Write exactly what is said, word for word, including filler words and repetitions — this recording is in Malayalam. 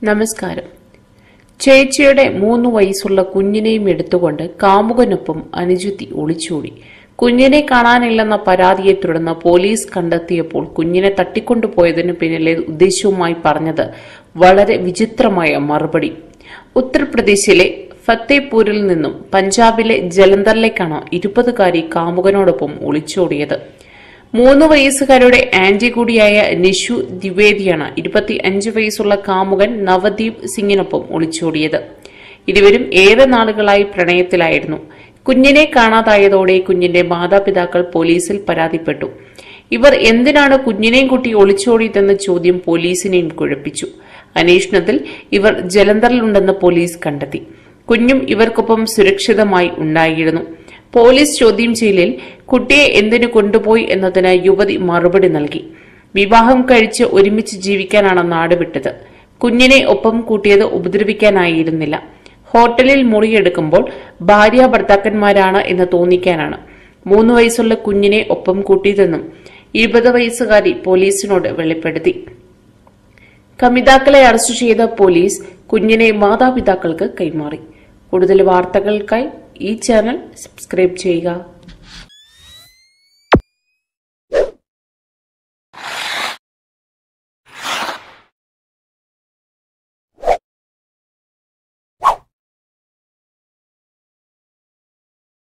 നമസ്കാരം. ചേച്ചിയുടെ മൂന്നു വയസ്സുള്ള കുഞ്ഞിനെയും എടുത്തുകൊണ്ട് കാമുകനൊപ്പം അനുജത്തി ഒളിച്ചോടി. കുഞ്ഞിനെ കാണാനില്ലെന്ന പരാതിയെ തുടർന്ന് പോലീസ് കണ്ടെത്തിയപ്പോൾ കുഞ്ഞിനെ തട്ടിക്കൊണ്ടുപോയതിനു പിന്നിലെ ഉദ്ദേശവുമായി പറഞ്ഞത് വളരെ വിചിത്രമായ മറുപടി. ഉത്തർപ്രദേശിലെ ഫത്തേപൂരിൽ നിന്നും പഞ്ചാബിലെ ജലന്ധറിലേക്കാണ് ഇരുപതുകാരി കാമുകനോടൊപ്പം ഒളിച്ചോടിയത്. മൂന്ന് വയസ്സുകാരുടെ ആന്റി കൂടിയായ നിഷു ദ്വിവേദിയാണ് ഇരുപത്തി അഞ്ച് വയസ്സുള്ള കാമുകൻ നവദീപ് സിംഗിനൊപ്പം ഒളിച്ചോടിയത്. ഇരുവരും ഏറെ നാളുകളായി പ്രണയത്തിലായിരുന്നു. കുഞ്ഞിനെ കാണാതായതോടെ കുഞ്ഞിന്റെ മാതാപിതാക്കൾ പോലീസിൽ പരാതിപ്പെട്ടു. ഇവർ എന്തിനാണ് കുഞ്ഞിനെയും കുട്ടി ഒളിച്ചോടിയതെന്ന ചോദ്യം പോലീസിനെയും കുഴപ്പിച്ചു. അന്വേഷണത്തിൽ ഇവർ ജലന്ധറിലുണ്ടെന്ന് പോലീസ് കണ്ടെത്തി. കുഞ്ഞും ഇവർക്കൊപ്പം സുരക്ഷിതമായി ഉണ്ടായിരുന്നു. പോലീസ് ചോദ്യം ചെയ്യലിൽ കുട്ടിയെ എന്തിനു കൊണ്ടുപോയി എന്നതിന് യുവതി മറുപടി നൽകി. വിവാഹം കഴിച്ച് ഒരുമിച്ച് ജീവിക്കാനാണ് നാടുവിട്ടത്. കുഞ്ഞിനെ ഒപ്പം കൂട്ടിയത് ഉപദ്രവിക്കാനായിരുന്നില്ല. ഹോട്ടലിൽ മുറിയെടുക്കുമ്പോൾ ഭാര്യ ഭർത്താക്കന്മാരാണ് എന്ന് തോന്നിക്കാനാണ് മൂന്ന് വയസ്സുള്ള കുഞ്ഞിനെ ഒപ്പം കൂട്ടിയതെന്നും ഇരുപത് വയസ്സുകാരി പോലീസിനോട് വെളിപ്പെടുത്തി. കമിതാക്കളെ അറസ്റ്റ് ചെയ്ത പോലീസ് കുഞ്ഞിനെ മാതാപിതാക്കൾക്ക് കൈമാറി. കൂടുതൽ വാർത്തകൾക്കായി ഈ ചാനൽ സബ്സ്ക്രൈബ് ചെയ്യുക.